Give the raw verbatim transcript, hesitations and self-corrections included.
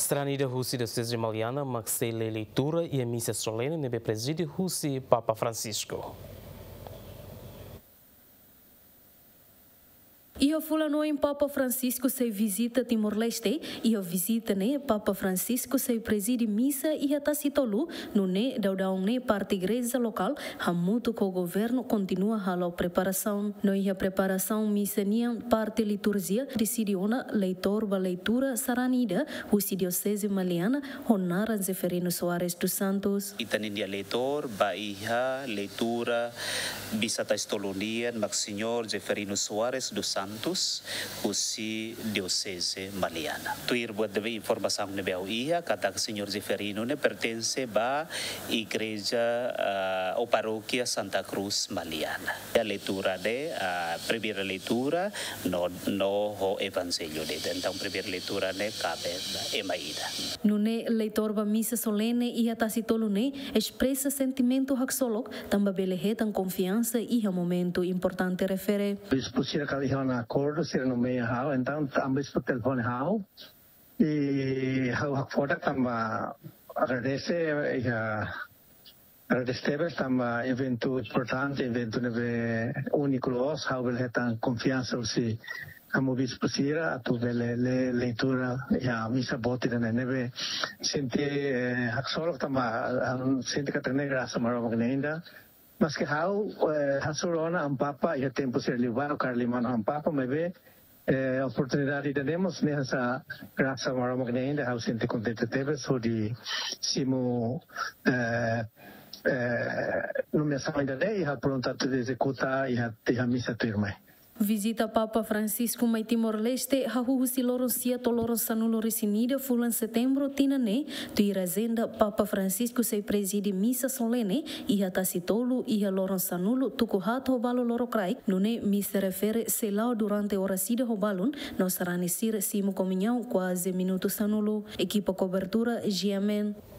Strani da Rússia da Sociedade Maliana, Maxele leitura e a missa solene nebe presídio Rússia Papa Francisco. E a fulano em Papa Francisco se visita Timor-Leste e a visita né Papa Francisco se preside missa e a tacitolu no né daudão né parte igreja local hamuto com o governo continua a preparação no e a preparação missa nian parte liturgia decidiona leitor ba leitura saranida o diocese maliana honara Zeferino Soares dos Santos itanindia leitor ba iha leitura bisa tastolonian Max Senhor Zeferino Soares dos Santos Santos, Usi Diocese Maliana. Tuir buat deve informação nebe au ia kata que Senhor Zeferino ne pertence ba igreja uh, ou paróquia Santa Cruz Maliana. A leitura de a primeira leitura no no o evangelho de então primeira leitura ne cabe emaída. No ne leitor ba missa solene e a tacitolo ne expressa sentimento haxolog tamba belehetan confiança e a momento importante refere. Acordo se no meio hau então ambos por telefone hau e hau hak foda tamba agradece e agradece tamba evento importante evento neve único los hau belhetan confiança se amo bis posira a tu vele leitura ya misa boti na neve sente hak solo tamba sente que tem graça maro magnenda. Mas que hau hasurona ang papa e tempo ser libano carlimano ang papa me ve eh, oportunidade temos nessa graça mara magna hau sente contente teve so di simo eh, eh, no me sa ainda e ha pronta de executar e ha te ha missa terme. Visita Papa Francisco mai Timor-Leste hahuhusi loron sia toloron sanulo resinida fulan setembro tinane tuira agenda Papa Francisco se preside missa solene e a tacitolo e a loron sanulo tukuhat hobalo loro crai nune missa refere selao durante ora sida hobalun no sarane sir simo comunhão quase minuto sanulo equipa cobertura G M N